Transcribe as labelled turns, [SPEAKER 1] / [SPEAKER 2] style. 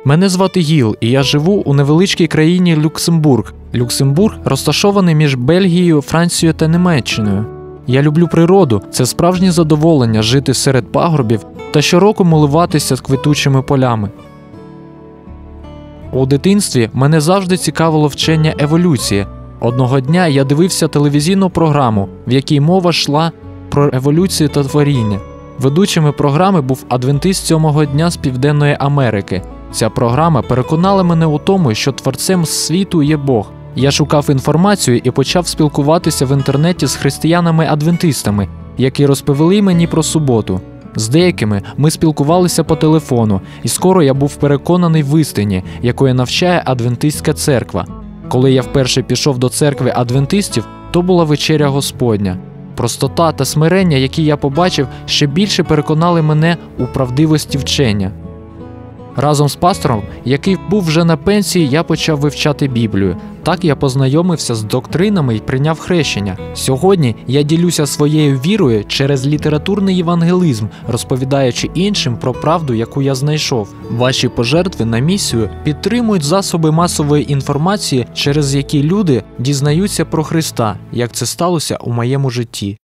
[SPEAKER 1] Мене звати Гіл, і я живу у невеличкій країні Люксембург. Люксембург розташований між Бельгією, Францією та Німеччиною. Я люблю природу, це справжнє задоволення жити серед пагорбів та щороку милуватися квітучими полями. У дитинстві мене завжди цікавило вчення еволюції. Одного дня я дивився телевізійну програму, в якій мова йшла про еволюцію та творіння. Ведучими програми був адвентист сьомого дня з Південної Америки. Ця програма переконала мене у тому, що творцем світу є Бог. Я шукав інформацію і почав спілкуватися в інтернеті з християнами-адвентистами, які розповіли мені про суботу. З деякими ми спілкувалися по телефону, і скоро я був переконаний в істині, якої навчає адвентистська церква. Коли я вперше пішов до церкви адвентистів, то була вечеря Господня. Простота та смирення, які я побачив, ще більше переконали мене у правдивості вчення. Разом з пастором, який був вже на пенсії, я почав вивчати Біблію. Так я познайомився з доктринами і прийняв хрещення. Сьогодні я ділюся своєю вірою через літературний євангелізм, розповідаючи іншим про правду, яку я знайшов. Ваші пожертви на місію підтримують засоби масової інформації, через які люди дізнаються про Христа, як це сталося у моєму житті.